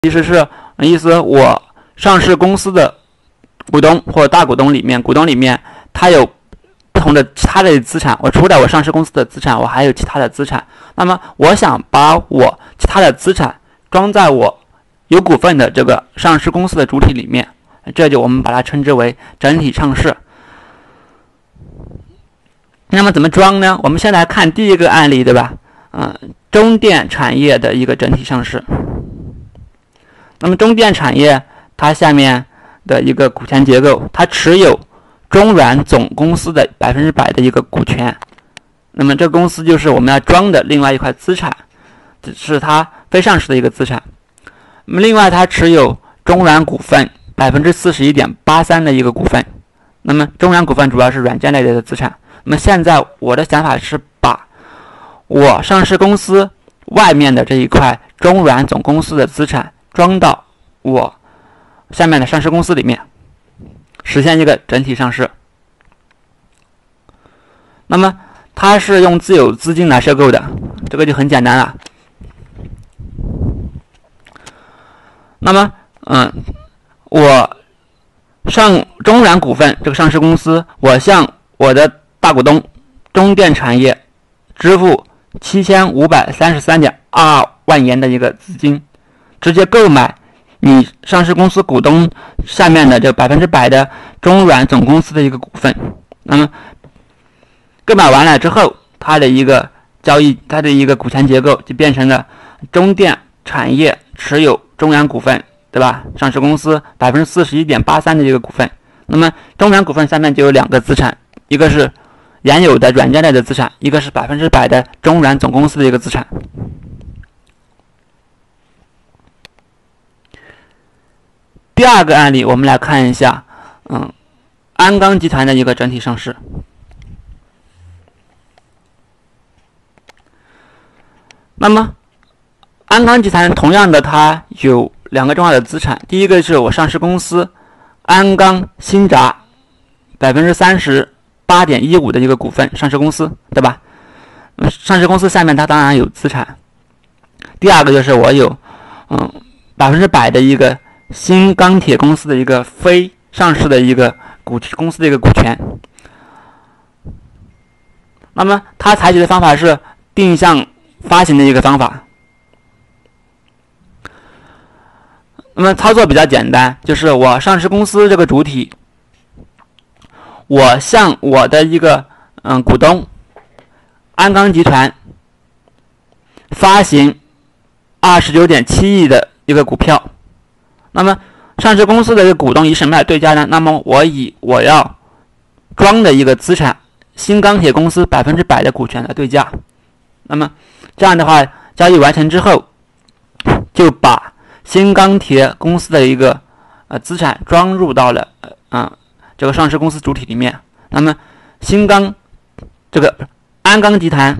其实是意思我上市公司的股东或者大股东里面，它有不同的其他的资产，我除了我上市公司的资产，我还有其他的资产。那么我想把我其他的资产装在我有股份的这个上市公司的主体里面，这就我们把它称之为整体上市。那么怎么装呢？我们先来看第一个案例，对吧？中电产业的一个整体上市。那么中电产业它下面的一个股权结构，它持有中软总公司的100%的一个股权。那么这个公司就是我们要装的另外一块资产，这是它非上市的一个资产。那么另外它持有中软股份41.83%的一个股份。那么中软股份主要是软件类的资产。那么现在我的想法是把我上市公司外面的这一块中软总公司的资产装到我下面的上市公司里面，实现一个整体上市。那么它是用自有资金来收购的，这个就很简单了。那么我上中软股份这个上市公司，我向我的大股东中电产业支付7533.22万元的一个资金，直接购买你上市公司股东下面的这100%的中软总公司的一个股份。那么购买完了之后，它的一个交易，它的一个股权结构就变成了中电产业持有中软股份，对吧？上市公司41.83%的一个股份。那么中软股份下面就有两个资产，一个是原有的软件类的资产，一个是100%的中软总公司的一个资产。第二个案例，我们来看一下，鞍钢集团的一个整体上市。那么，鞍钢集团同样的，它有两个重要的资产，第一个是我上市公司鞍钢新闸38.15%的一个股份，上市公司，对吧？上市公司下面它当然有资产。第二个就是我有100%的一个新钢铁公司的一个非上市的一个公司的一个股权。那么它采取的方法是定向发行的一个方法。那么操作比较简单，就是我上市公司这个主体，我向我的一个股东鞍钢集团发行29.7亿的一个股票。那么上市公司的一个股东以什么来对价呢？那么我以我要装的一个资产新钢铁公司100%的股权来对价。那么这样的话，交易完成之后，就把新钢铁公司的一个资产装入到了这个上市公司主体里面。那么这个鞍钢集团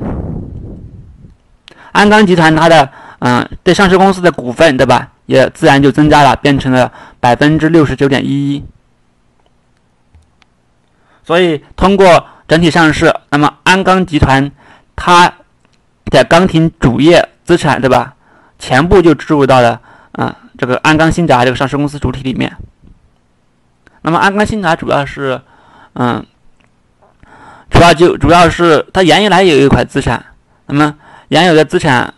它的对上市公司的股份，对吧，也自然就增加了，变成了69.11%。所以通过整体上市，那么鞍钢集团它的钢艇主业资产，对吧，全部就置入到了这个鞍钢新闸这个上市公司主体里面。那么鞍钢新闸主要是它原来有一块资产，那么原有的资产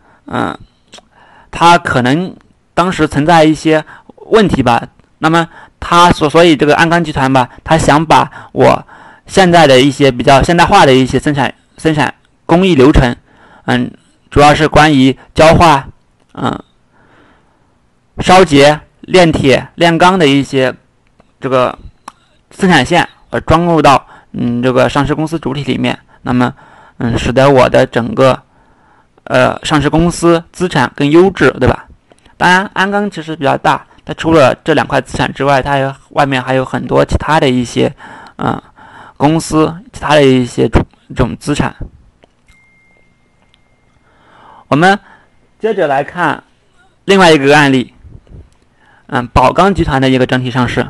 它可能当时存在一些问题吧。那么所以这个鞍钢集团吧，它想把我现在的一些比较现代化的一些生产工艺流程，主要是关于焦化、烧结、炼铁、炼钢的一些这个生产线，装入到这个上市公司主体里面。那么使得我的整个上市公司资产更优质，对吧？当然鞍钢其实比较大，它除了这两块资产之外，它外面还有很多其他的一些公司，其他的一些这种资产。我们接着来看另外一个案例，宝钢集团的一个整体上市。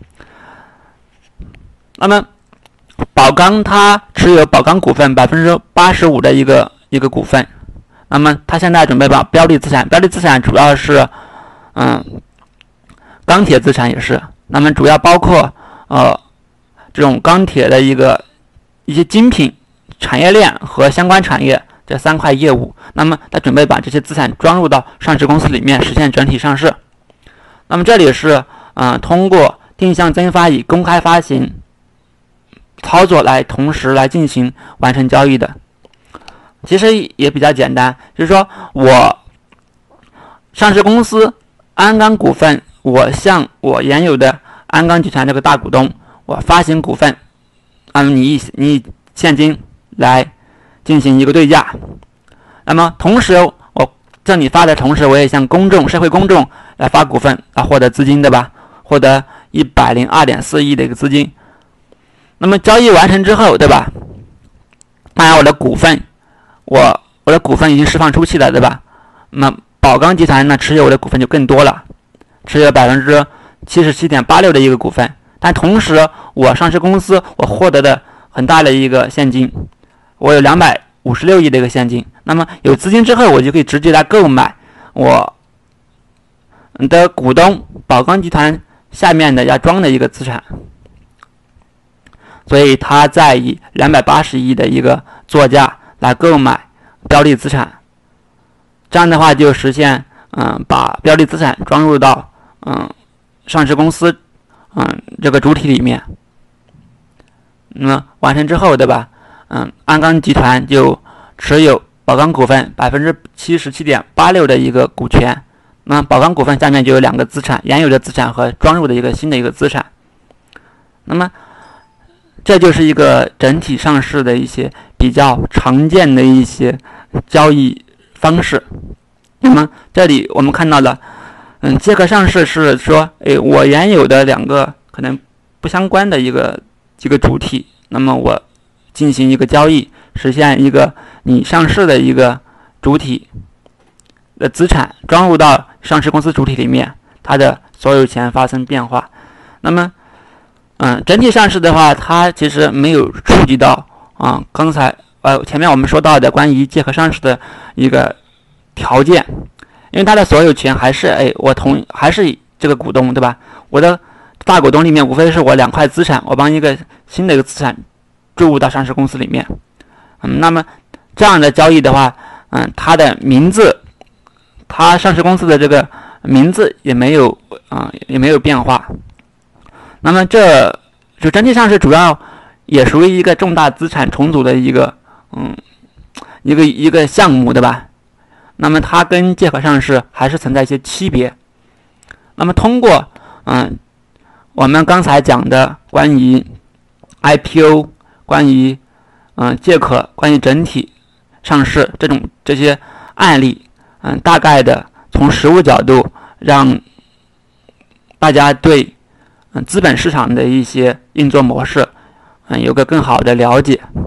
那么宝钢它持有宝钢股份85%的一个股份。那么它现在准备把标的资产主要是钢铁资产也是，那么主要包括这种钢铁的一些精品产业链和相关产业这3块业务，那么他准备把这些资产装入到上市公司里面，实现整体上市。那么这里是通过定向增发以公开发行操作来同时来进行完成交易的。其实也比较简单，就是说我上市公司鞍钢股份，我向我原有的鞍钢集团这个大股东，我发行股份，你以现金来进行一个对价。那么同时我向你发的同时，我也向社会公众来发股份，来获得资金，对吧？获得102.4亿的一个资金。那么交易完成之后，对吧？当然我的股份已经释放出去了，对吧？那么宝钢集团呢持有我的股份就更多了，持有77.86%的一个股份。但同时我上市公司我获得的很大的一个现金，我有256亿的一个现金。那么有资金之后，我就可以直接来购买我的股东宝钢集团下面的要装的一个资产。所以他在以280亿的一个作价来购买标的资产，这样的话就实现把标的资产装入到上市公司这个主体里面。那么完成之后，对吧？鞍钢集团就持有宝钢股份77.86%的一个股权。那宝钢股份下面就有2个资产，原有的资产和装入的一个新的一个资产。那么这就是一个整体上市的一些比较常见的一些交易方式。那么这里我们看到了，借壳上市是说，我原有的2个可能不相关的一个主体，那么我进行一个交易，实现一个你上市的一个主体的资产装入到上市公司主体里面，它的所有权发生变化。那么整体上市的话，它其实没有触及到刚才前面我们说到的关于借壳上市的一个条件，因为它的所有权还是还是这个股东，对吧？我的大股东里面无非是我2块资产，我帮一个新的一个资产注入到上市公司里面。那么这样的交易的话，它的名字，它上市公司的这个名字也没有变化。那么这就整体上市主要也属于一个重大资产重组的一个项目，对吧？那么它跟借壳上市还是存在一些区别。那么通过我们刚才讲的关于 IPO、关于借壳、关于整体上市这些案例，大概的从实务角度让大家对资本市场的一些运作模式有个更好的了解。